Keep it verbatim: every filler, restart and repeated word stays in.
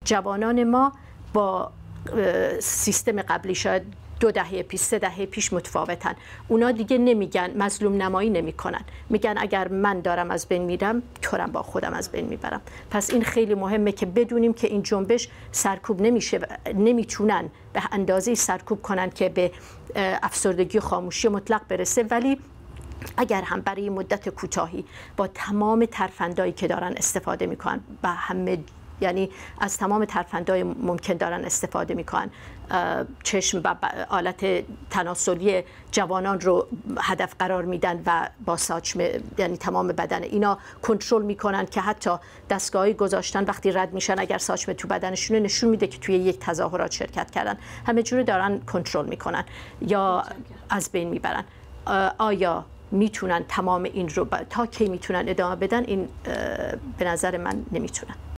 جوانان ما با سیستم قبلی شاید دو دهه پیش سه دهه پیش متفاوتن. اونا دیگه نمیگن، مظلوم نمایی نمیکنن، میگن اگر من دارم از بین میرم تو هم با خودم از بین میبرم. پس این خیلی مهمه که بدونیم که این جنبش سرکوب نمیشه، نمیتونن به اندازه سرکوب کنن که به افسردگی و خاموشی مطلق برسه، ولی اگر هم برای مدت کوتاهی با تمام ترفندایی که دارن استفاده میکنن و همه، یعنی از تمام ترفندهای ممکن دارن استفاده میکنن، چشم و آلت تناسلی جوانان رو هدف قرار میدن و با ساچمه، یعنی تمام بدن اینا کنترل میکنن که حتی دستگاهی گذاشتن وقتی رد میشن اگر ساچمه تو بدنشون نشون میده که توی یک تظاهرات شرکت کردن، همه جوری دارن کنترل میکنن یا از بین میبرن. آیا میتونن تمام این رو تا کی میتونن ادامه بدن؟ این به نظر من نمیتونن.